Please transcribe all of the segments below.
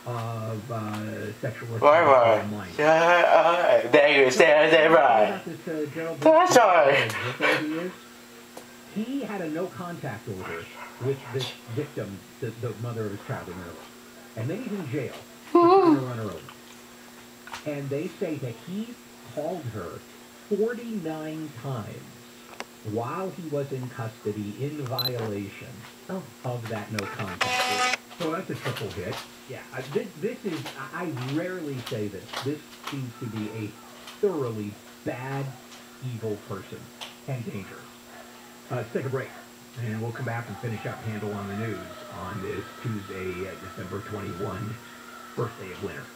of sexual assault Right. online. There you stand right. That's right. He had a no contact order with this victim, the mother of his child in Maryland. And then he's in jail for trying to run her over. And they say that he called her 49 times while he was in custody in violation of that no contact order. So that's a triple hit. Yeah, this is, I rarely say this. This seems to be a thoroughly bad, evil person and dangerous. Let's take a break, and we'll come back and finish up Handle on the News on this Tuesday, December 21, first day of winter.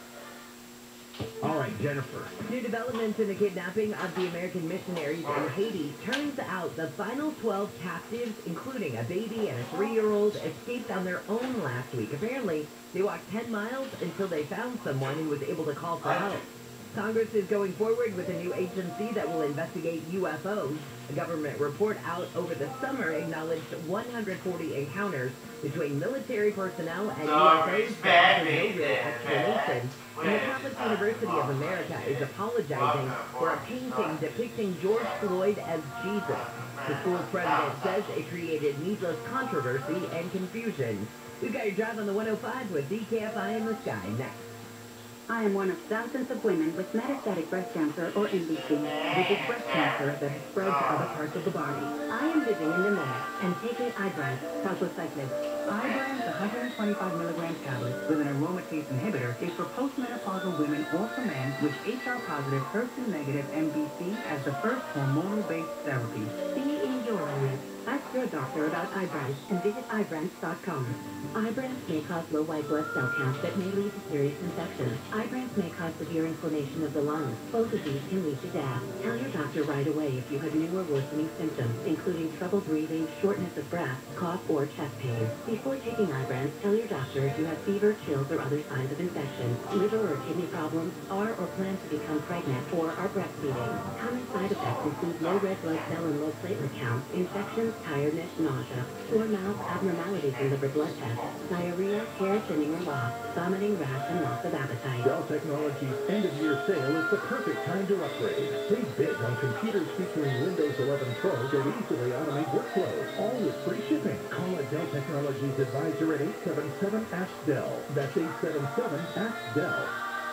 All right, Jennifer. New developments in the kidnapping of the American missionaries in Haiti. Turns out the final 12 captives, including a baby and a 3-year-old, escaped on their own last week. Apparently, they walked 10 miles until they found someone who was able to call for help. Congress is going forward with a new agency that will investigate UFOs. A government report out over the summer acknowledged 140 encounters between military personnel and UFOs that have no real explanation. And the Catholic University of America is apologizing for a painting depicting George Floyd as Jesus. The school's president says it created needless controversy and confusion. We've got your drive on the 105 with Kfi Am next. I am one of thousands of women with metastatic breast cancer, or MBC, which is breast cancer that has spread to other parts of the body. I am living in the moment and taking Ibrance, prostacyclin. Ibrance 125 milligram tablets with an aromatase inhibitor is for postmenopausal women or for men with HR-positive, HER2-negative MBC as the first hormonal-based therapy. Be in your element. Ask your doctor about Ibrance and visit Ibrance.com. Ibrance may cause low white blood cell counts that may lead to serious infections. Ibrance may cause severe inflammation of the lungs. Both of these can lead to death. Tell your doctor right away if you have new or worsening symptoms, including trouble breathing, shortness of breath, cough, or chest pain. Before taking Ibrance, tell your doctor if you have fever, chills, or other signs of infection, liver or kidney problems, are or plan to become pregnant, or are breastfeeding. Common side effects include low red blood cell and low platelet counts, infections, tiredness, nausea, sore mouth, abnormalities in liver blood tests, diarrhea, hair thinning or loss, vomiting, rash, and loss of appetite. Dell Technologies' end-of-year sale is the perfect time to upgrade. Save big on computers featuring Windows 11 Pro that easily automate workflows, all with free shipping. Call a Dell Technologies advisor at 877-ASK-DELL. That's 877-ASK-DELL.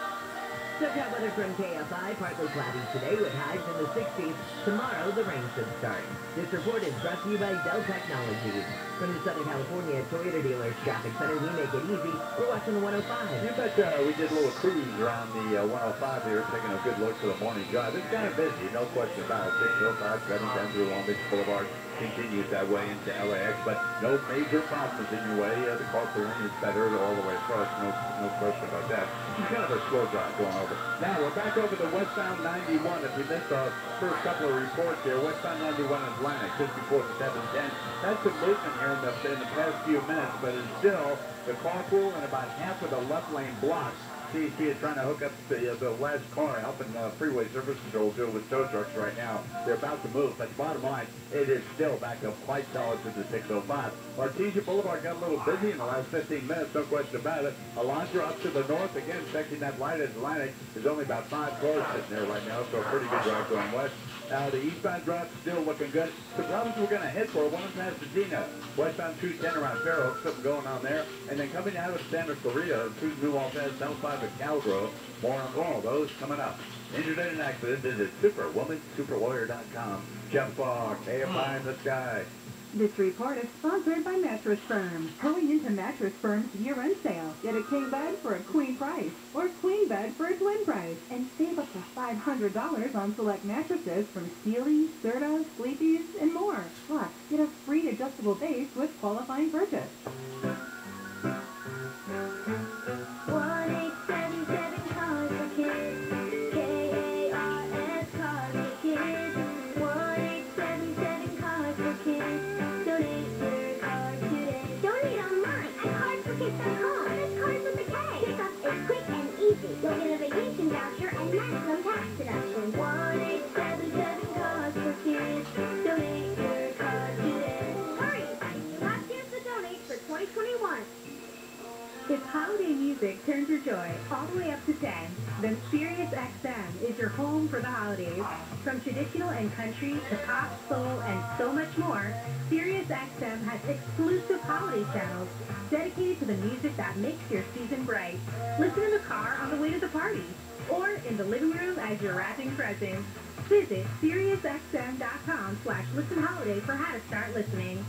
SoCal weather from KFI, partly cloudy today with highs in the 60s. Tomorrow, the rain should start. This report is brought to you by Dell Technologies. From the Southern California Toyota Dealers Traffic Center, we make it easy. We're watching the 105. In fact, we did a little cruise around the 105 here, taking a good look for the morning drive. It's kind of busy, no question about it. 605, cutting down through Long Beach Boulevard, continues that way into LAX, but no major problems in your way. The car clearing is better all the way across, no question about that. It's kind of a slow drive going over. Now, we're back over the westbound 91. If you missed our first couple of reports here, westbound 91 Atlantic, just before the 710. That's some movement here in the past few minutes, but it's still the carpool and about half of the left lane blocks. CHP is trying to hook up the last car helping freeway service control do with tow trucks right now. They're about to move, but bottom line, it is still back up quite solid to the 605. Artesia Boulevard got a little busy in the last 15 minutes, no question about it. Alondra up to the north, again, checking that light at Atlantic. There's only about 5 cars sitting there right now, so a pretty good drive going west. Now, the eastbound drive still looking good. The problems we're going to hit for one in Pasadena. Westbound 210 around Fair Oaks, something going on there. And then coming out of Santa Clarita, 2 New Altas, South 5 at Calgrove. More on all those coming up. Injured in an accident, visit superwomansuperwarrior.com. Jeff Farr, KFI in the sky. This report is sponsored by Mattress Firm. Hurry into Mattress Firm's year-end sale. Get a king bed for a queen price or queen bed for a twin price. And save up to $500 on select mattresses from Sealy, Serta, Sleepy's, and more. Plus, get a free adjustable base with qualifying purchase. 1877 cars for kids. K-A-R-S cars for kids. 1877 cars for kids. Donate your card today. Donate online at carsforkids.com. That's cars with a K. Pickup is quick and easy. You'll get a vacation voucher and maximum tax deduction. 1877 cars for kids. Donate your card today. Hurry! Last chance to donate for turn to joy all the way up to 10. Then Sirius XM is your home for the holidays. From traditional and country to pop, soul, and so much more, Sirius XM has exclusive holiday channels dedicated to the music that makes your season bright. Listen in the car on the way to the party, or in the living room as you're wrapping presents. Visit SiriusXM.com/listenholiday for how to start listening.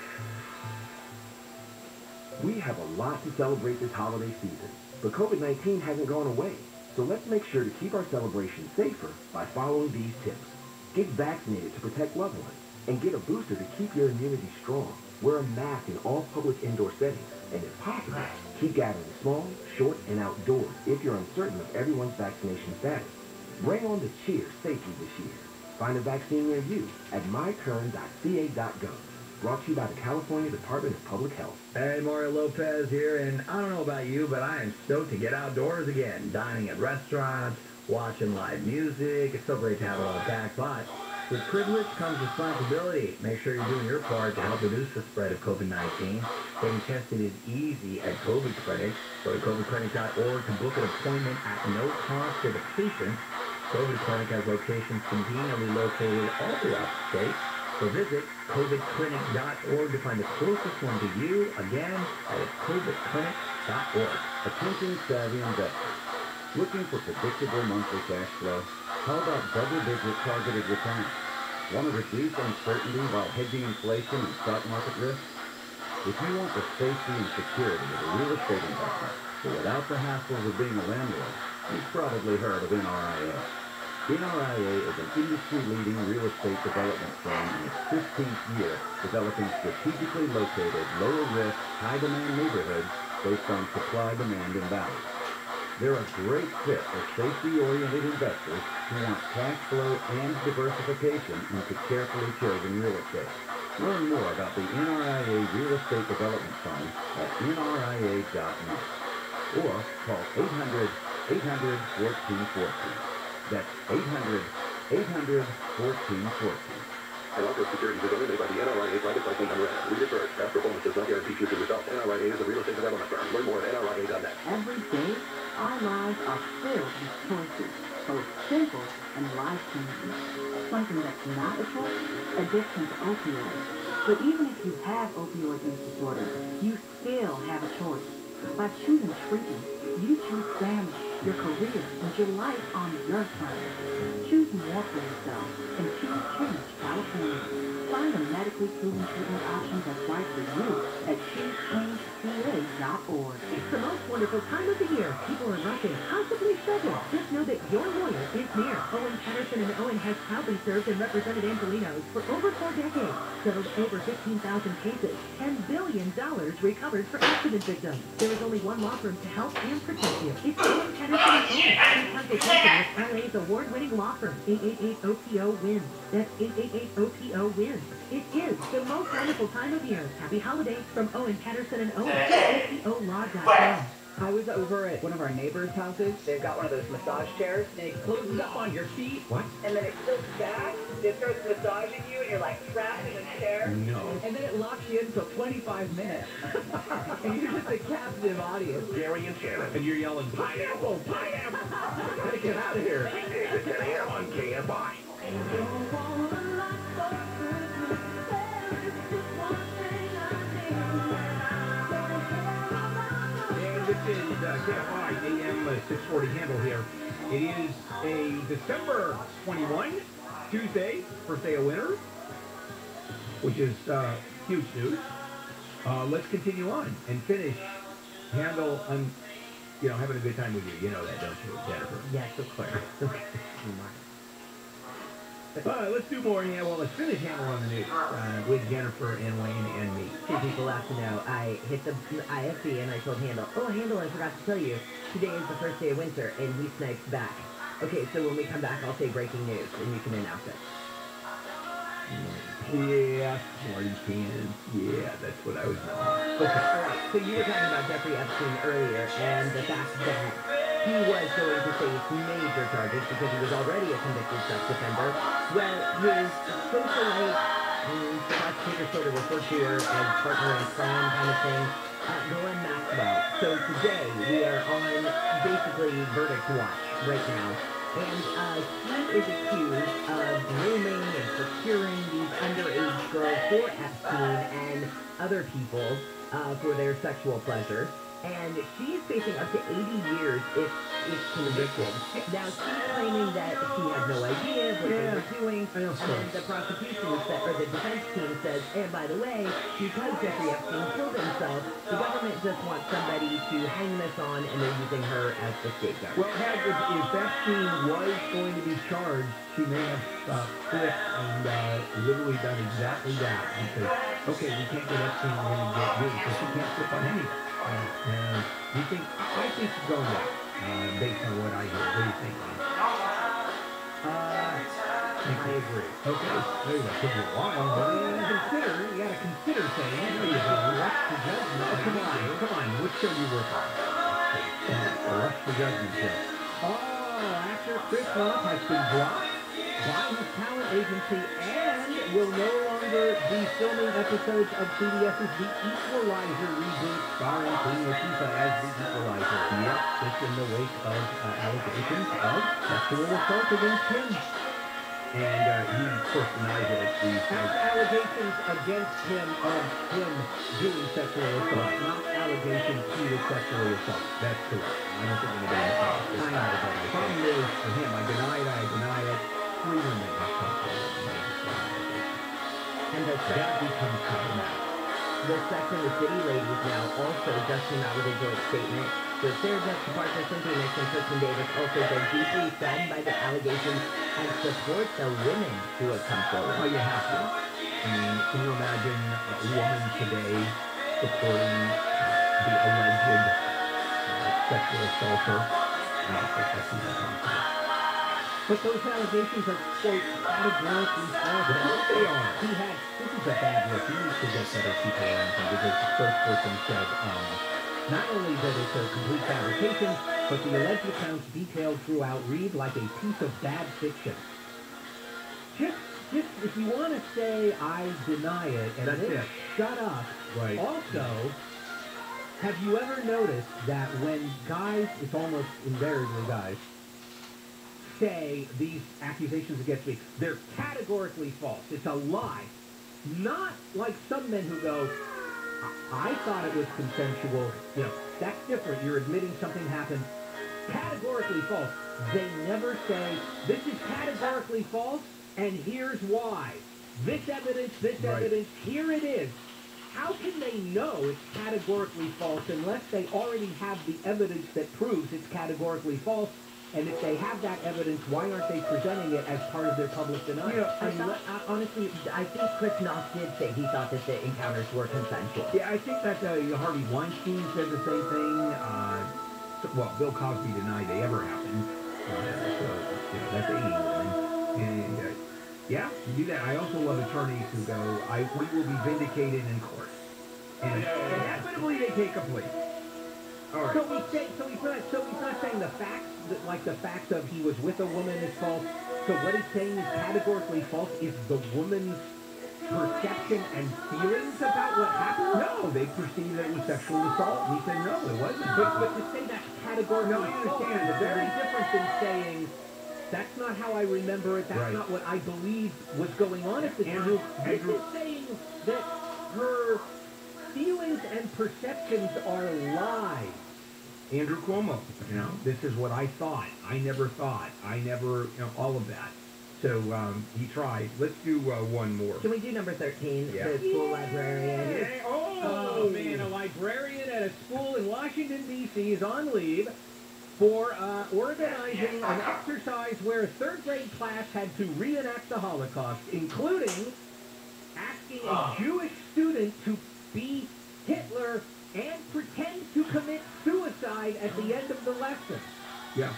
We have a lot to celebrate this holiday season, but COVID-19 hasn't gone away. So let's make sure to keep our celebration safer by following these tips. Get vaccinated to protect loved ones, and get a booster to keep your immunity strong. Wear a mask in all public indoor settings, and if possible, keep gathering small, short, and outdoors if you're uncertain of everyone's vaccination status. Bring on the cheer safely this year. Find a vaccine near you at myturn.ca.gov. Brought to you by the California Department of Public Health. Hey, Mario Lopez here, and I don't know about you, but I am stoked to get outdoors again. Dining at restaurants, watching live music. It's so great to have it all back, but with privilege comes responsibility. Make sure you're doing your part to help reduce the spread of COVID-19. Getting tested is easy at COVID Clinic. Go to covidclinic.org to book an appointment at no cost to the patient. COVID Clinic has locations conveniently located all throughout the state. So visit covidclinic.org to find the closest one to you. Again, that is covidclinic.org. Attention savvy investors. Looking for predictable monthly cash flow? How about double-digit targeted returns? Want to reduce uncertainty while hedging inflation and stock market risk? If you want the safety and security of a real estate investment, but without the hassles of being a landlord, you've probably heard of NRIA. NRIA is an industry-leading real estate development firm in its 15th year, developing strategically located, lower-risk, high-demand neighborhoods based on supply-demand imbalance. They're a great fit for safety-oriented investors who want cash flow and diversification into carefully chosen real estate. Learn more about the NRIA Real Estate Development Fund at nria.net or call 800-800-1414. That's 800-800-1414. An offer of securities is only made by the NRIA private placement memorandum. Read it first. Past performance does not guarantee future results. NRIA is a real estate development firm. Learn more at nria.net. Every day, our lives are filled with choices, both simple and life-changing. Something that's not a choice, addiction to opioids. But even if you have opioid use disorder, you still have a choice. By choosing treatment, you choose family, your career, and your life on your terms. Choose more for yourself and choose Change California. Find a medically proven treatment option that's right for you at choosechangeca.org. It's the most wonderful time of the year. People are rushing, possibly struggling. Just know that your lawyer is near. Owen Patterson & Owen has proudly served and represented Angelenos for over 4 decades. Settled over 15,000 cases. $10 billion recovered for accident victims. There is only one law firm to help and protect you. It's Owen Patterson & Owen. Consultation with LA's award-winning law firm. 888-OPO-WINS. That's 888-OPO-WINS. It is the most wonderful time of year. Happy holidays from Owen Patterson & Owen. OPOLaw.com. I was over at one of our neighbors' houses. They've got one of those massage chairs, and it closes up on your feet. What? And then it tilts back. It starts massaging you, and you're like trapped in a chair. No. And then it locks you in for 25 minutes. And you're just a captive audience. Gary and Shannon. And you're yelling, pineapple, pineapple! Gotta get out of here. Weekdays at 10 a.m. on KFI. This is KFI AM 640 handle here. It is a December 21, Tuesday, first day of winter, which is huge news. Let's continue on and finish handle on, having a good time with you. You know that, don't you, Jennifer? Yes, of course. Okay. Let's do more. Yeah, well, let's finish handle on the news with Jennifer and Wayne and me. Two people have to know. I hit the IFB and I told Handel, Handel, I forgot to tell you, today is the first day of winter, and he snipes back. Okay, so when we come back, I'll say breaking news, and you can announce it. Yeah, smarty pants. Yeah, that's what I was doing. Okay, all right. So you were talking about Jeffrey Epstein earlier, and the fact that he was going to face major charges because he was already a convicted sex offender. Well, his socialite, prosecutors sort of referred to her as partner in crime kind of thing, Glenn Mack Well, so today we are on basically verdict watch right now. And he is accused of grooming and procuring these underage girls for Epstein and other people for their sexual pleasure. And she's facing up to 80 years if convicted. Now, she's claiming that she had no idea what they were doing. And then the prosecution said, or the defense team says, and by the way, because Jeffrey Epstein killed himself, the government just wants somebody to hang this on, and they're using her as the scapegoat. Well, if Epstein was going to be charged, she may have flipped and literally done exactly that. Because, okay, we can't get Epstein, we're going to get you, because she can't flip on anything. I think she's going back, based on what I hear. What do you think, man? I agree. Okay, there you go. Took you a while, but you gotta consider things. There you go. Rush the judgment. Oh, come on. What show you work on? Rush the judgment show. Oh, actor Chris Rock has been blocked by his talent agency and will no longer be filming episodes of CBS's The Equalizer reboot starring Queen Latifah as the Equalizer. Yep, this in the wake of allegations of sexual assault against him. And he, of course, denies it. Allegations against him of him doing sexual assault, not allegations he was sexually assaulted. That's correct. I don't think anybody else is. I know, but the problem is for him, I deny it. Freedom may have come forward. And that becomes problematic. The Sex and the City ladies now also just came out with a joint statement. So Sarah Jessica Parker, Cynthia Nixon, Kristen Davis also said deeply saddened by the allegations and support the women who have come forward. Oh, you have to. I mean, can you imagine a woman today supporting the alleged sexual assaulter? I don't think that's even possible. But those allegations are, quote, categorically false. Of course they are. This is a bad look. He needs to get better people around him because the spokesperson said, not only that it's a complete fabrication, but the alleged accounts detailed throughout read like a piece of bad fiction. Just if you want to say, I deny it, and then shut up. Right. Also, have you ever noticed that when guys, it's almost invariably guys, say these accusations against me, they're categorically false. It's a lie. Not like some men who go, I thought it was consensual. You know, that's different. You're admitting something happened. Categorically false. They never say, this is categorically false, and here's why. This evidence, here it is. How can they know it's categorically false unless they already have the evidence that proves it's categorically false? And if they have that evidence, why aren't they presenting it as part of their public denial? Yeah, honestly, I think Chris Noth did say he thought that the encounters were consensual. Yeah, I think that Harvey Weinstein said the same thing. Well, Bill Cosby denied they ever happened. That's 80 women. And, yeah, you do that. I also love attorneys who go, we will be vindicated in court. And inevitably they take a plea. All right. So he's not saying the facts, like the fact of he was with a woman is false. So what he's saying is categorically false is the woman's perception and feelings about what happened? No, they perceived that it was sexual assault. And he said, no, it wasn't. But to say that's categorically false, I understand. The very difference in saying, that's not how I remember it, that's not what I believe was going on at the time. This is saying that her feelings and perceptions are lies. Andrew Cuomo, this is what I thought. I never thought. All of that. So he tried. Let's do one more. Can we do number 13, the school librarian? Yeah. Oh, man, a librarian at a school in Washington, D.C. is on leave for organizing an exercise where a third-grade class had to reenact the Holocaust, including asking a Jewish student to be Hitler and pretend to commit suicide at the end of the lesson. Yeah.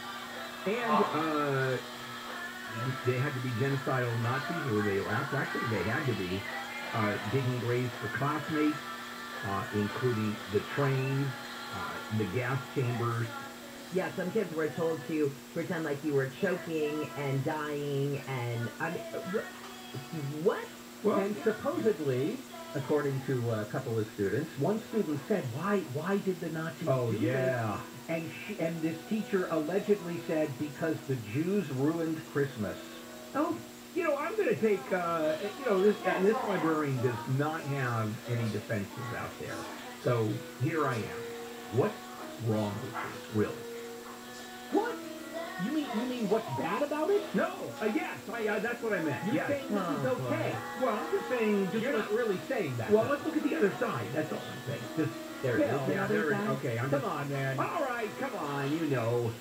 And they had to be genocidal Nazis, or they laughed. Actually, they had to be digging graves for classmates, including the trains, the gas chambers. Yeah, some kids were told to pretend like you were choking and dying, and what? Well, and supposedly according to a couple of students. One student said, why did the Nazis do this? And this teacher allegedly said, because the Jews ruined Christmas. Oh, you know, I'm going to take, this librarian does not have any defenses out there. So here I am. What's wrong with this, really? What? You mean what's bad about it? No, yes, that's what I meant. You're saying this is okay. Well, I'm just saying... You're not really saying that. Well, let's look at the other side. That's all I'm saying. Just, there it is. Yeah, there it is. Okay, come on, man. All right, come on, you know.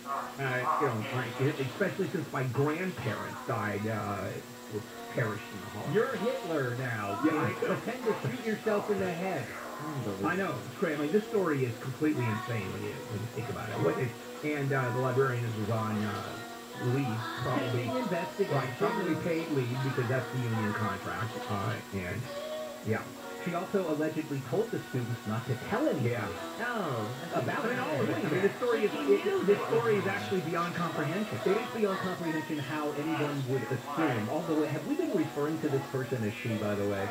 Especially since my grandparents died, were perished in the hall. You're Hitler now. Yeah, pretend to shoot yourself in the head. I know, it's crazy. I mean, this story is completely insane when you think about it. And the librarian was on leave, probably. Right, probably paid leave because that's the union contract. And yeah, she also allegedly told the students not to tell anyone. Yeah. Oh, about it. I mean, this story is actually beyond comprehension. It is beyond comprehension how anyone would assume. Although, have we been referring to this person as she, by the way?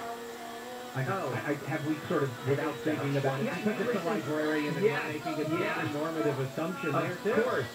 Have we sort of, without thinking about it, because it's a librarian and we're making a normative assumption there, too? Of course.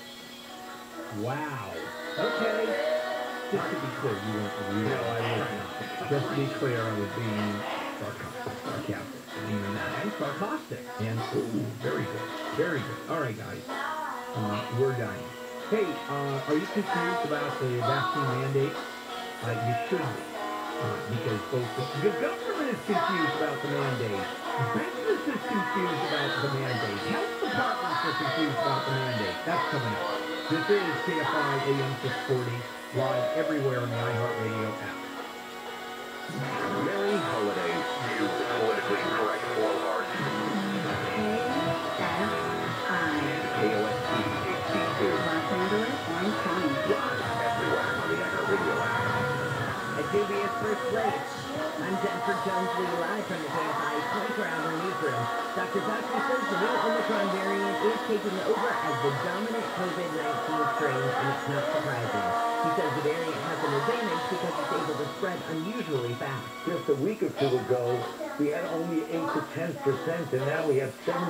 Wow. Okay. Just to be clear, you weren't really... No, I wasn't. Just to be clear, I was being sarcastic. Even that. And sarcastic. And, ooh, very good. Very good. All right, guys. We're done. Hey, are you confused about the vaccine mandate? You should be. Because both the government is confused about the mandate, business is confused about the mandate, health departments are confused about the mandate. That's coming up. This is KFI AM 640, live everywhere on the iHeartRadio app. Merry holidays, you politically correct blowhards. KFI. KOST HD2. Los Angeles, Orange County. Live everywhere on the iHeartRadio app. A dubious first place. I'm Jennifer Jones-Lee, live from the KFI 24-hour newsroom. Dr. Fauci says the new Omicron variant is taking over as the dominant COVID-19 strain, and it's not surprising. He says the variant has an advantage because it's able to spread unusually fast. Just a week or two ago, we had only 8 to 10%, and now we have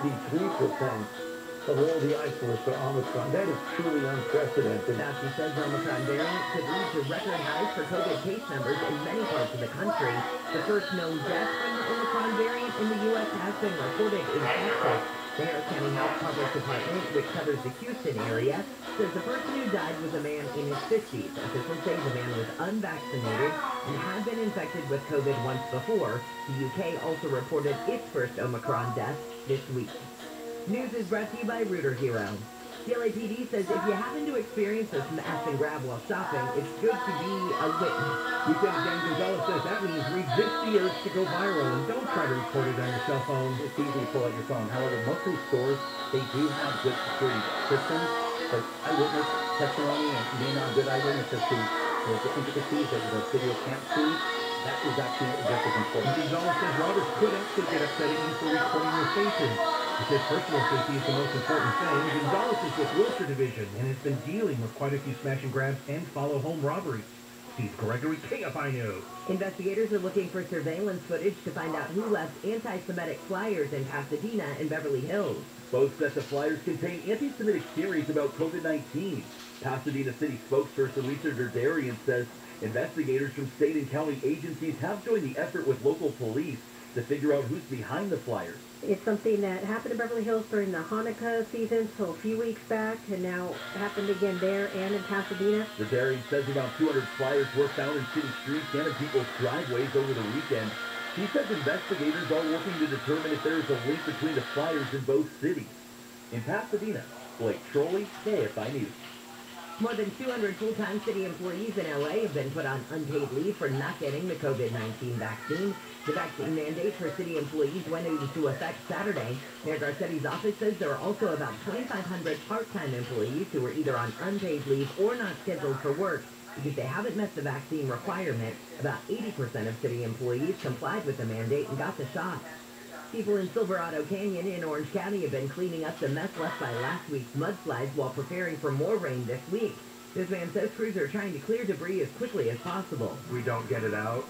73% of all the isolates for Omicron. That is truly unprecedented. Fauci says the Omicron variant could lead to record highs for COVID case numbers in many parts of the country. The first known death from the Omicron variant in the U.S. has been reported in Texas. The Harris County Health Public Department, which covers the Houston area, says the person who died was a man in his 50s. Officials say the man was unvaccinated and had been infected with COVID once before. The UK also reported its first Omicron death this week. News is brought to you by Rooter Hero. The LAPD says if you happen to experience a smash and grab while shopping, it's good to be a witness. Lieutenant Dan Gonzalez says that means resist the urge to go viral and don't try to record it on your cell phone. It's easy to pull out your phone. However, most of these stores, they do have good security systems, but eyewitness testimony and being on good eyewitnesses to the intricacies that the video can't see, that is actually just as important. Gonzalez says robbers could actually get upset at you for recording your faces. He says personal safety is the most important thing. Gonzalez is with Wilshire Division and has been dealing with quite a few smash and grabs and follow home robberies. Steve Gregory, KFI News. Investigators are looking for surveillance footage to find out who left anti-Semitic flyers in Pasadena and Beverly Hills. Both sets of flyers contain anti-Semitic theories about COVID-19. Pasadena City spokesperson Lisa Derdarian says investigators from state and county agencies have joined the effort with local police to figure out who's behind the flyers. It's something that happened in Beverly Hills during the Hanukkah season, so a few weeks back, and now happened again there and in Pasadena. Derdarian says about 200 flyers were found in city streets and in people's driveways over the weekend. She says investigators are working to determine if there is a link between the flyers in both cities. In Pasadena, Blake Trolley, KFI News. More than 200 full-time city employees in L.A. have been put on unpaid leave for not getting the COVID-19 vaccine. The vaccine mandate for city employees went into effect Saturday. Mayor Garcetti's office says there are also about 2,500 part-time employees who are either on unpaid leave or not scheduled for work because they haven't met the vaccine requirement. About 80% of city employees complied with the mandate and got the shot. People in Silverado Canyon in Orange County have been cleaning up the mess left by last week's mudslides while preparing for more rain this week. This man says crews are trying to clear debris as quickly as possible. We don't get it out.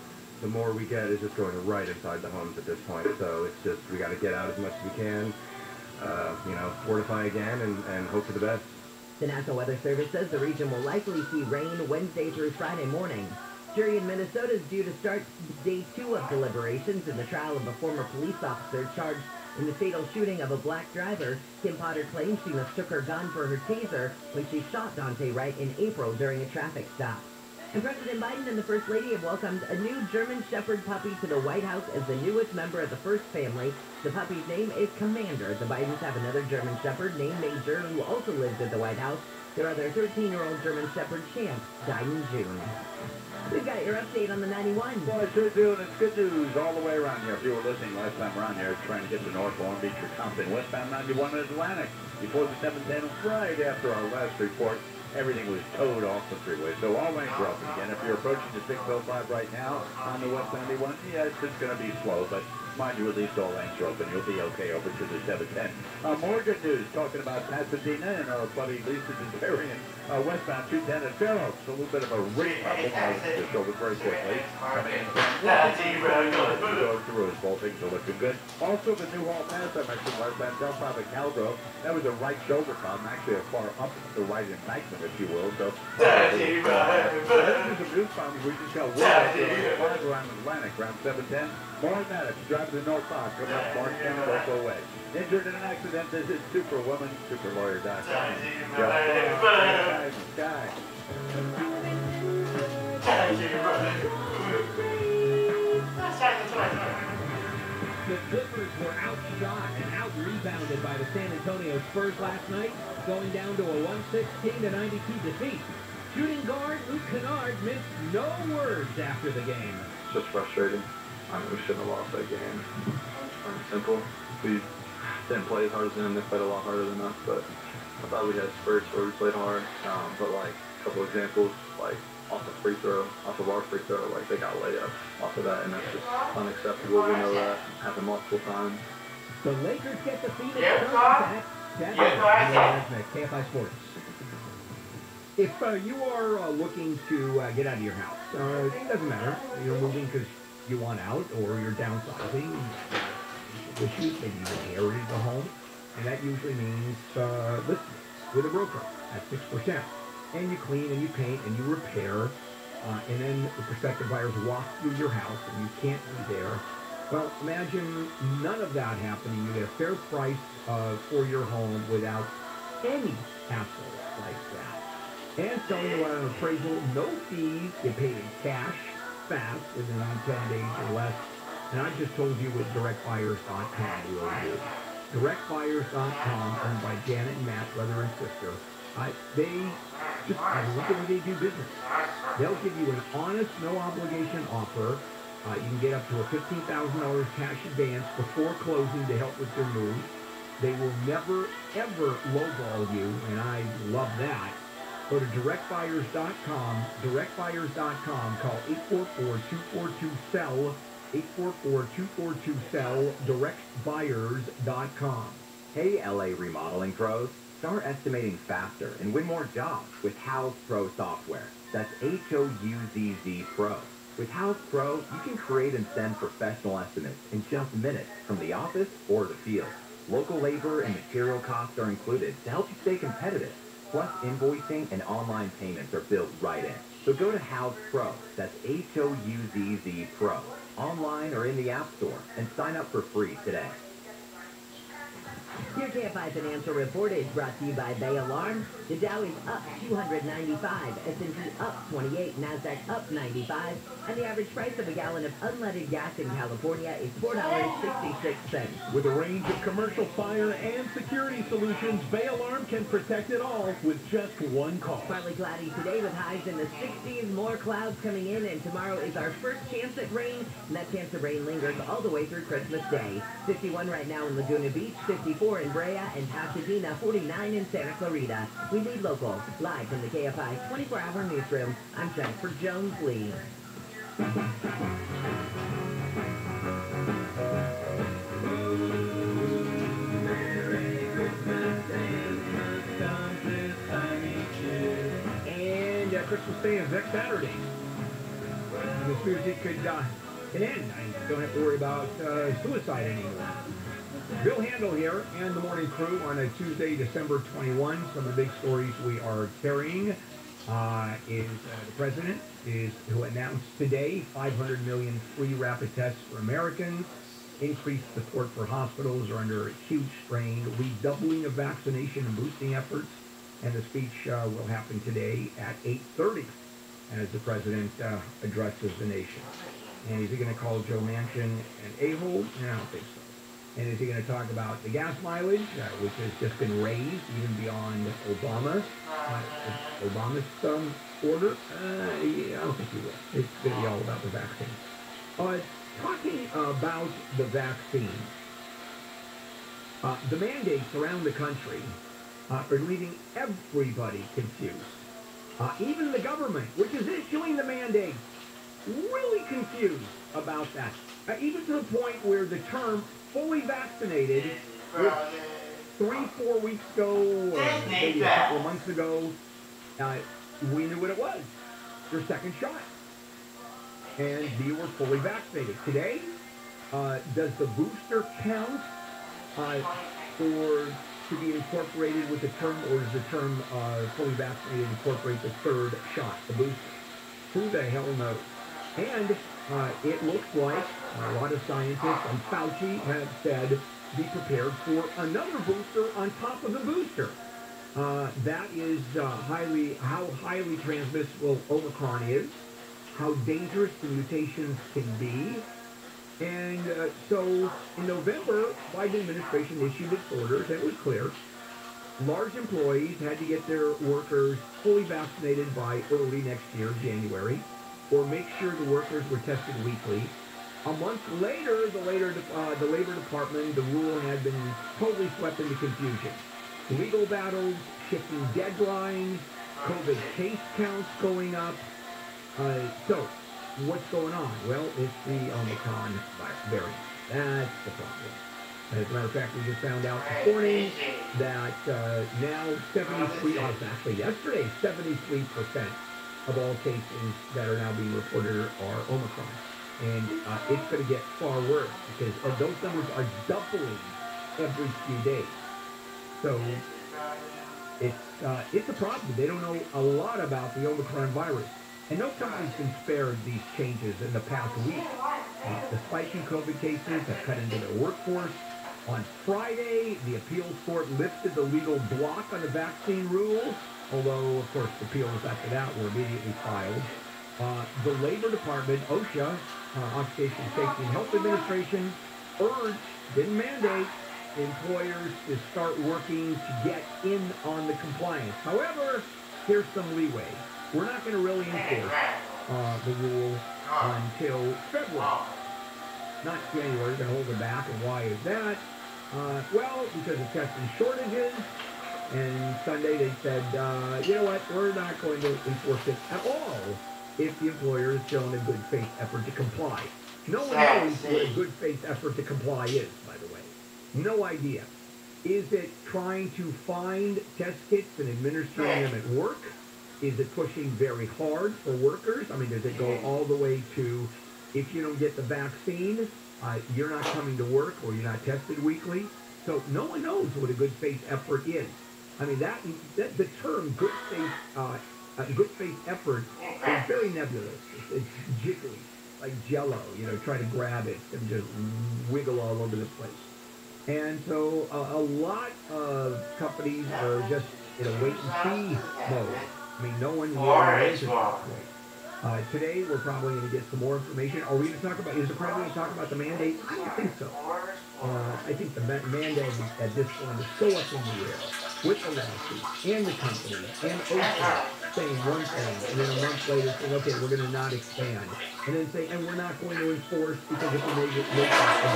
the more we get is just going right inside the homes at this point. So it's just, we got to get out as much as we can, you know, fortify again and hope for the best. The National Weather Service says the region will likely see rain Wednesday through Friday morning. Jury in Minnesota is due to start day 2 of deliberations in the trial of a former police officer charged in the fatal shooting of a black driver. Kim Potter claims she mistook her gun for her taser when she shot Dante Wright in April during a traffic stop. And President Biden and the First Lady have welcomed a new German Shepherd puppy to the White House as the newest member of the first family. The puppy's name is Commander. The Bidens have another German Shepherd named Major who also lives at the White House. Their other 13-year-old German Shepherd, Champ, died in June. We've got your update on the 91. Well, I sure do, and it's good news all the way around here. If you were listening last time around here, trying to get to North Long Beach or Compton, westbound 91 in Atlantic, before the 710 right after our last report, everything was towed off the freeway. So all lanes are open again. If you're approaching the 605 right now on the West 91, yeah, it's just going to be slow, but mind you, at least all lanes are open. You'll be okay over to the 710. More good news, talking about Pasadena and our buddy Lisa Desarian, westbound 210 at Fair Oaks. A little bit of a rip up just over very quickly. Coming in from go through as well, things are looking good. Also, the New Hall Pass I mentioned last time, Delphi to Caldro, that was a right shoulder problem, actually a far up the right embankment, if you will. So, there's some news problems. We just got word around Atlantic, around 710. More than that, if you drive to the North Fox, coming up Mark County, local way. Injured in an accident, visit Superwoman, superlawyer.com. Sky. The Clippers were outshot and out-rebounded by the San Antonio Spurs last night, going down to a 116-92 defeat. Shooting guard Luke Kennard missed no words after the game. Just frustrating. I mean, we shouldn't have lost that game. Simple. We didn't play as hard as them. They played a lot harder than us, but I thought we had spurts where we played hard. But like a couple examples, like off the free throw, off of our free throw, like they got layups off of that, and that's just unacceptable. We know that happened multiple times. The Lakers get the Phoenix Suns back. That's KFI Sports. If you are looking to get out of your house, it doesn't matter. You're moving because you want out, or you're downsizing, issues, maybe you inherited the home, and that usually means listing with a broker at 6%. And you clean and you paint and you repair, and then the prospective buyers walk through your house and you can't be there. Well, imagine none of that happening. You get a fair price for your home without any hassle like that. And selling without an appraisal, no fees, get paid in cash, fast, within 10 days or less. And I just told you what directbuyers.com will do. Directbuyers.com, owned by Janet and Matt, brother and sister. They just look at the way they do business. They'll give you an honest, no-obligation offer. You can get up to a $15,000 cash advance before closing to help with your move. They will never, ever lowball you, and I love that. Go to directbuyers.com, directbuyers.com, call 844-242-SELL, 844-242-SELL, directbuyers.com. Hey, LA remodeling pros. Start estimating faster and win more jobs with House Pro software. That's H-O-U-Z-Z Pro. With House Pro, you can create and send professional estimates in just minutes from the office or the field. Local labor and material costs are included to help you stay competitive. Plus, invoicing and online payments are built right in. So go to House Pro, that's H-O-U-Z-Z Pro, online or in the App Store, and sign up for free today. Your KFI Financial Report is brought to you by Bay Alarm. The Dow is up 295, S&P up 28, NASDAQ up 95, and the average price of a gallon of unleaded gas in California is $4.66. With a range of commercial fire and security solutions, Bay Alarm can protect it all with just one call. Partly cloudy today with highs in the 60s, more clouds coming in, and tomorrow is our first chance at rain, and that chance of rain lingers all the way through Christmas Day. 51 right now in Laguna Beach, 54 in Brea and Pasadena, 49 in Santa Clarita. We lead local. Live from the KFI 24-hour newsroom, I'm Jennifer Jones-Lee. And Christmas Day is next Saturday. This music could an end. I don't have to worry about suicide anymore. Bill Handel here and the morning crew on a Tuesday, December 21. Some of the big stories we are carrying is the president who announced today 500 million free rapid tests for Americans. Increased support for hospitals are under huge strain. Redoubling of vaccination and boosting efforts. And the speech will happen today at 8:30 as the president addresses the nation. And is he going to call Joe Manchin an a-hole? No, I don't think so. And is he going to talk about the gas mileage, which has just been raised even beyond Obama's order? I don't think he will. It's going to be all about the vaccine. Talking about the vaccine, the mandates around the country are leaving everybody confused. Even the government, which is issuing the mandates, really confused about that. Even to the point where the term fully vaccinated, which 3-4 weeks ago, or maybe a couple of months ago, we knew what it was. Your second shot. And you were fully vaccinated. Today, does the booster count to be incorporated with the term, or does the term fully vaccinated incorporate the third shot, the booster? Who the hell knows? And it looks like a lot of scientists and Fauci have said be prepared for another booster on top of the booster. That is how highly transmissible Omicron is, how dangerous the mutations can be. And so in November, Biden administration issued its orders, and it was clear. Large employees had to get their workers fully vaccinated by early next year, January, or make sure the workers were tested weekly. A month later, the Labor Department, the rule had been totally swept into confusion. Legal battles, shifting deadlines, COVID case counts going up. So, what's going on? Well, it's the Omicron variant. That's the problem. As a matter of fact, we just found out this morning that now 73, actually yesterday, 73% of all cases that are now being reported are Omicron. And it's going to get far worse because those numbers are doubling every few days. So it's a problem. They don't know a lot about the Omicron virus. And no company's been spared these changes in the past week. The spike in COVID cases have cut into their workforce. On Friday, the appeals court lifted the legal block on the vaccine rule, although, of course, appeals after that were immediately filed. The Labor Department, OSHA, Occupational Safety and Health Administration, urged, didn't mandate, employers to start working to get in on the compliance. However, here's some leeway. We're not going to really enforce the rule until February. Not January. We're going to hold it back. And why is that? Well, because of testing shortages. And Sunday they said, you know what? We're not going to enforce it at all if the employer has shown a good faith effort to comply. No one knows what a good faith effort to comply is, by the way. No idea. Is it trying to find test kits and administering them at work? Is it pushing very hard for workers? I mean, does it go all the way to, if you don't get the vaccine, you're not coming to work or you're not tested weekly? So no one knows what a good faith effort is. I mean, that the term good faith effort is very nebulous. It's jiggly, like Jell-O, try to grab it and just wiggle all over the place. And so a lot of companies are just in a wait-and-see mode. I mean, no one knows at this point. Today, we're probably going to get some more information. Are we going to talk about, is the president going to talk about the mandate? I don't think so. I think the mandate at this point is so up in the air with the lawsuits and the company and OSHA saying one thing, and then a month later saying, okay, we're going to not expand. And then say, and we're not going to enforce because if we make it It is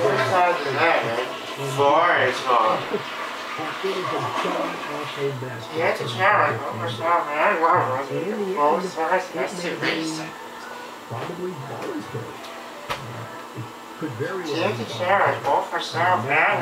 a god-awful mess. Get the chair. And in the end, it may be probably voluntary. It could very well Get be the chair. Go for some.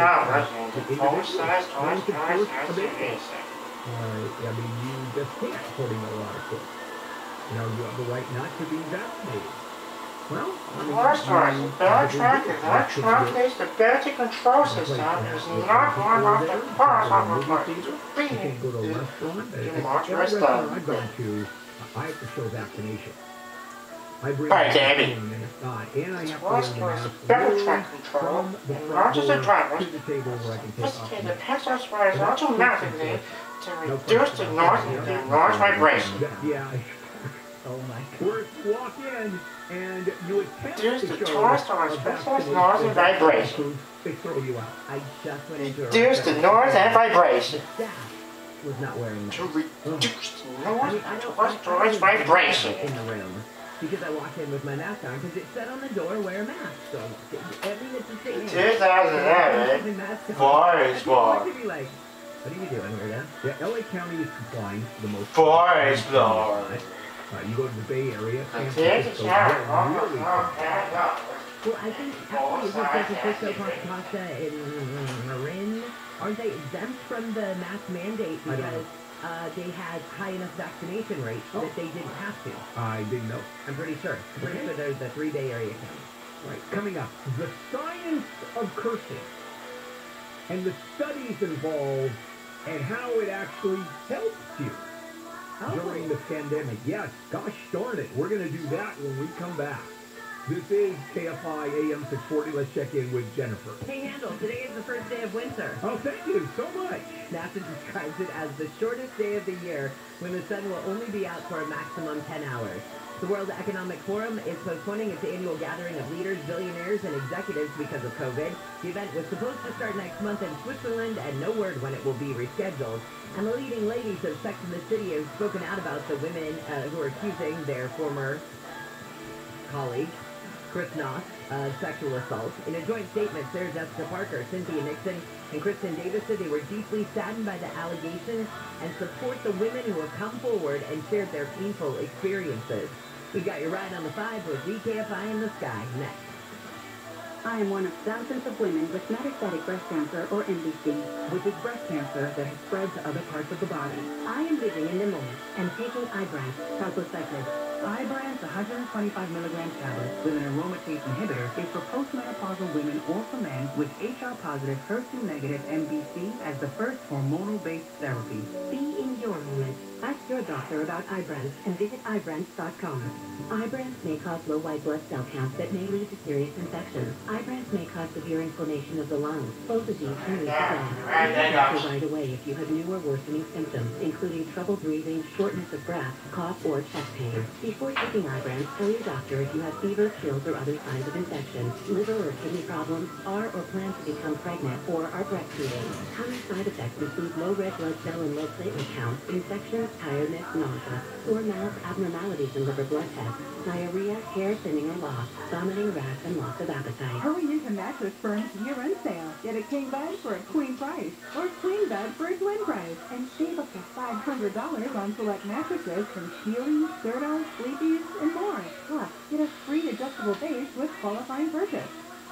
I mean, you just can't, according to a lot of courts. You have the right not to be vaccinated. Well, Horse stores, the better track is that truck is the better control system is not one of the parts of the body. you can't go to a restaurant. You watch Every restaurant. restaurant I've gone to, I have to show vaccination. I bring Right, my Danny. phone and I have to Horse wear the stores, mask better literally track control, from the and front not just the door driver. to the table where I can take off Sophisticated my pencil squares automatically to reduce the noise vibration. Yeah. Oh my God. Walk in and you attempt Reduce to the show toy store's a specialized vaccination, noise and vibration. they throw you out. I just went into a Reduce the noise and vibration. The staff was not wearing To masks. reduce the I noise mean, and I store's vibration. in the room because I walked in with my mask on because it said on the door wear a mask. So I walked in. I mean, it's the same. 2011 Forest War. What are you doing, weirdo? Yeah, LA County is complying to the most. Forest War. You go to the Bay Area, San Take a Francisco, shower. they're really Well, I think actually is it San Francisco, Costa Costa, and Marin, aren't they exempt from the mask mandate because they had high enough vaccination rates that they didn't have to? I didn't know. I'm pretty sure. I'm pretty sure there's the 3 Bay Area counties. Right, coming up, the science of cursing and the studies involved and how it actually helps you during the pandemic. Yes, gosh darn it, we're going to do that when we come back. This is KFI AM 640. Let's check in with Jennifer. Hey, Handel, today is the first day of winter. Oh, thank you so much. NASA describes it as the shortest day of the year when the sun will only be out for a maximum 10 hours. The World Economic Forum is postponing its annual gathering of leaders, billionaires, and executives because of COVID. The event was supposed to start next month in Switzerland, and no word when it will be rescheduled. And the leading ladies of Sex and the City have spoken out about the women who are accusing their former colleague, Chris Noss, of sexual assault. In a joint statement, Sarah Jessica Parker, Cynthia Nixon, and Kristen Davis said they were deeply saddened by the allegations and support the women who have come forward and shared their painful experiences. We've got your ride on the 5 with VKFI in the Sky next. I am one of thousands of women with metastatic breast cancer, or MBC, which is breast cancer that has spread to other parts of the body. I am living in pneumonia and taking Ibrance, prostacyclin. Ibrance 125 milligram tablets with an aromatase inhibitor is for postmenopausal women or for men with HR-positive, HER2-negative MBC as the first hormonal-based therapy. Be in your moment. Ask your doctor about Ibrance and visit Ibrance.com. Ibrance may cause low white blood cell counts that may lead to serious infections. Ibrance may cause severe inflammation of the lungs. Both of these can lead to death. See your doctor right away if you have new or worsening symptoms, including trouble breathing, shortness of breath, cough, or chest pain. Before taking Ibrance, tell your doctor if you have fever, chills, or other signs of infection, liver or kidney problems, are or plan to become pregnant, or are breastfeeding. Common side effects include low red blood cell and low platelet counts, infections, tiredness, nausea, sore mouth, abnormalities in liver blood tests, diarrhea, hair thinning or loss, vomiting, rash, and loss of appetite. Hurry into Mattress Firm's year-end sale. Get a king bed for a queen price, or queen bed for a twin price, and save up to $500 on select mattresses from Sheely, Serta, Sleepy's, and more. Plus, get a free adjustable base with qualifying purchase.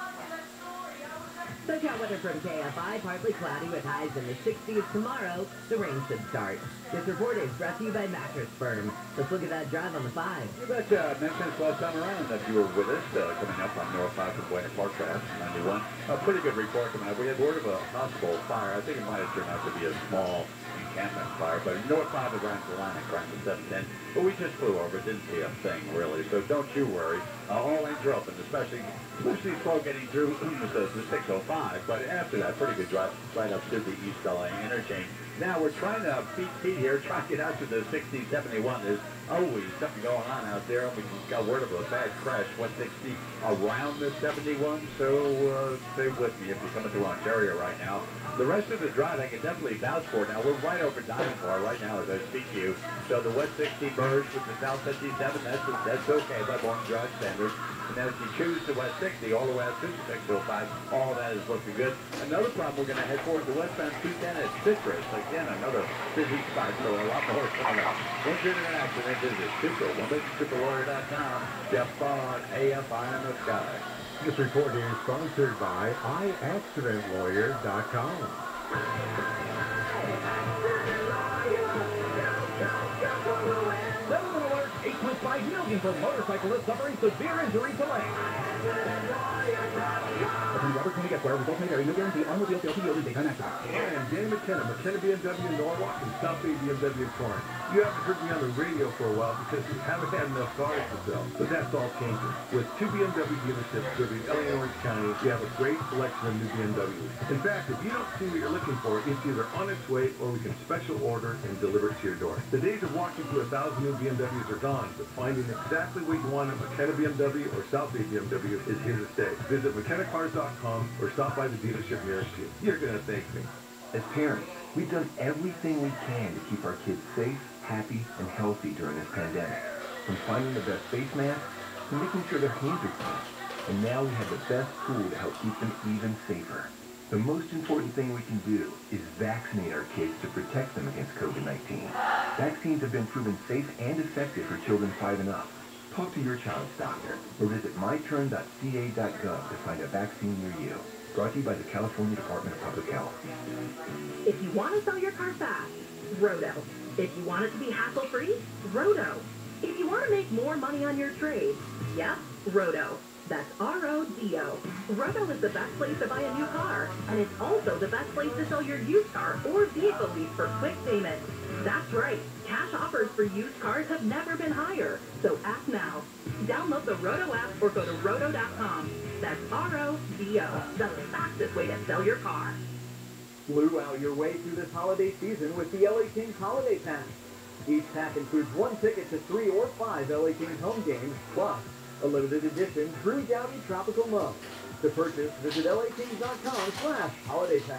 SoCal weather from KFI, partly cloudy with highs in the 60s. Tomorrow, the rain should start. This report is brought to you by Mattress Firm. Let's look at that drive on the 5. You betcha. Mentioned this last time around that you were with us coming up on North 5 from Buena Park Pass, 91. A pretty good report coming up. We had word of a possible fire. I think it might have turned out to be a small encampment fire, but North 5 around the line at crime to 710. But we just flew over, didn't see a thing really. So don't you worry. All lanes are open, especially slow getting through the 605. But after that, pretty good drive right up to the East LA interchange. Now we're trying to beat Pete here, trying to get out to the 6071. There's always something going on out there. We just got word of a bad crash, 160 around the 71. So stay with me if you're coming through Ontario right now. The rest of the drive I can definitely vouch for. Now we're right over Diamond Bar right now as I speak to you. So the West 60 merged with the South 57. That's okay by Born Drive standards. And as you choose the West 60 all the way out to the 605, all that is looking good. Another problem, we're going to head forward to westbound 210 at Citrus. Again, another busy spot, so a lot more coming up. Once you're in an accident, visit superlawyer.com. Jeff Bond, AFI in the Sky. This report is sponsored by iaccidentlawyer.com. $5 million for motorcyclists suffering severe injury to legs. Attorney Robert Tony Esquire, results may vary. No guarantee. Automobile sales to yield in daytime accident. Hi, I'm Dan McKenna, McKenna BMW in Norwalk and South Bay BMW in Torrance. You haven't heard me on the radio for a while because we haven't had enough cars to sell, but that's all changing. With 2 BMW dealerships serving LA and Orange County, we have a great selection of new BMWs. In fact, if you don't see what you're looking for, it's either on its way or we can special order and deliver it to your door. The days of walking through 1,000 new BMWs are gone, but finding exactly what you want at McKenna BMW or South Bay BMW is here to stay. Visit McKennaCars.com or stop by the dealership nearest you. You're going to thank me. As parents, we've done everything we can to keep our kids safe, happy, and healthy during this pandemic. From finding the best face masks to making sure their hands are clean. And now we have the best tool to help keep them even safer. The most important thing we can do is vaccinate our kids to protect them against COVID-19. Vaccines have been proven safe and effective for children 5 and up. Talk to your child's doctor or visit myturn.ca.gov to find a vaccine near you. Brought to you by the California Department of Public Health. If you want to sell your car fast, Roto. If you want it to be hassle-free, Roto. If you want to make more money on your trade, yep, Roto. That's R-O-D-O. Roto is the best place to buy a new car, and it's also the best place to sell your used car or vehicle lease for quick payment. That's right. Cash offers for used cars have never been higher, so act now. Download the Roto app or go to roto.com. That's R-O-D-O, the fastest way to sell your car. Blue out your way through this holiday season with the LA Kings Holiday Pack. Each pack includes 1 ticket to 3 or 5 LA Kings home games, plus a limited edition Drew Doughty Tropical Mug. To purchase, visit lakings.com/holiday pack.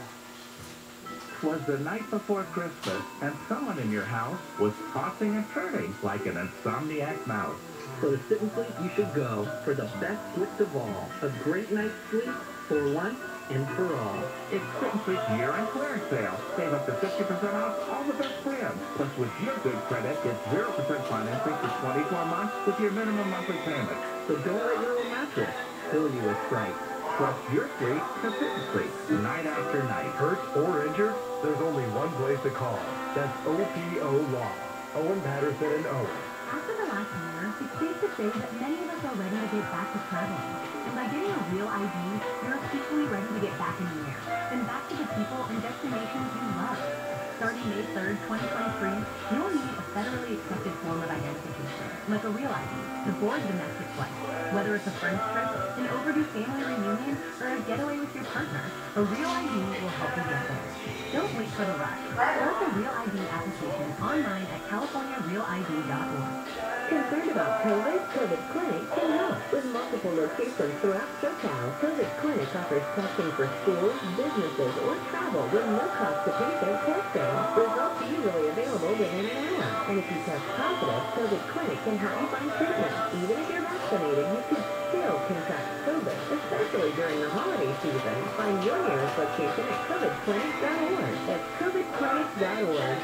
'Twas the night before Christmas, and someone in your house was tossing and turning like an insomniac mouse. So to sit and sleep, you should go for the best gift of all. A great night's sleep for once and for all. It's Sit and Sleep year-end clearance sale. Save up to 50% off all the best brands. Plus, with your good credit, get 0% financing for 24 months with your minimum monthly payment. So don't let your old mattress fill you with fright. Plus, you're free to sit and sleep night after night. Hurt or injured? There's only one place to call. That's OPO Law. Owen Patterson and Owen. After the last year, it's safe to say that many of us are ready to get back to traveling. And by getting a real ID, you're officially ready to get back in the air and back to the people and destinations you love. Starting May 3rd, 2023, you'll need a federally accepted form of identification, like a real ID, to board domestic flights. Whether it's a friend's trip, an overdue family reunion, or a getaway with your partner, a real ID will help you get there. Don't wait for the rush. Start the Real ID application online at californiarealid.org. Concerned about COVID? COVID Clinic can help. With multiple locations throughout SoCal, COVID Clinic offers testing for schools, businesses, or travel with no cost to patient testing. Results are usually available within an hour. And if you test positive, COVID Clinic can help you find treatment. Even if you're vaccinated, you could still contract COVID, especially during the holiday season. Find your nearest location at covidclinic.org. That's covidclinic.org.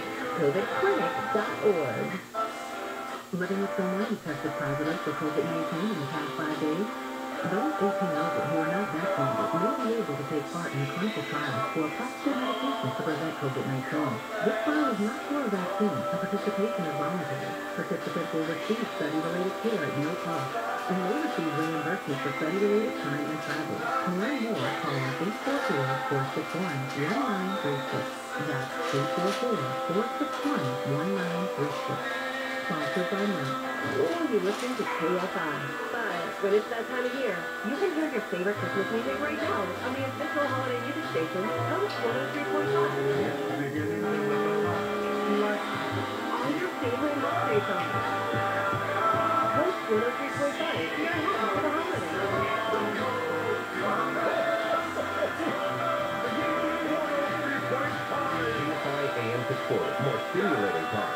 covidclinic.org. Living with someone who tested positive for COVID-19 in the past 5 days? Those 18 over who are not vaccinated may be able to take part in a clinical trial for effective medications to prevent COVID-19. This trial is not for a vaccine, and participation is voluntary. Participants will receive study-related care at no cost, and may receive reimbursement for study-related time and travel. To learn more, call on 844-461-1936. That's 844-461-1936. Sponsored by Mike. Or you listen to KFI. But when it's that time of year, you can hear your favorite Christmas music right now on the official holiday music station, Coast 103.5. What? All your favorite holiday songs. Coast 103.5. Your home for the holidays. Kfi Am Support. More stimulating talk.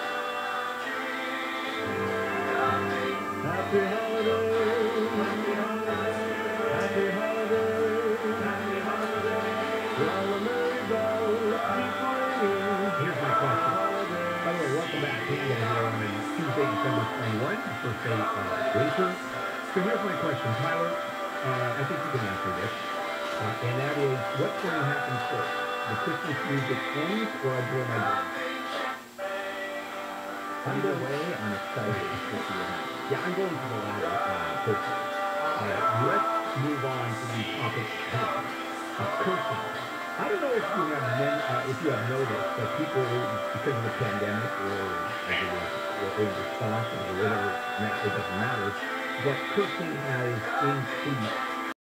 Happy holidays, happy holidays, happy holidays, happy holidays. While the merry bells keep ringing. Here's my question. By the way, welcome back. We're here on Tuesday, December 21, first day of winter. So here's my question, Tyler. I think you can answer this. And that is, what's going to happen first? The Christmas music ends, or I blow my mind? Either way, I'm excited to see what happens. Yeah, I'm going to the latter personally. Let's move on to the topic of cursing. I don't know if you have noticed that people, because of the pandemic or as it was in response or whatever, it doesn't matter, but cursing has increased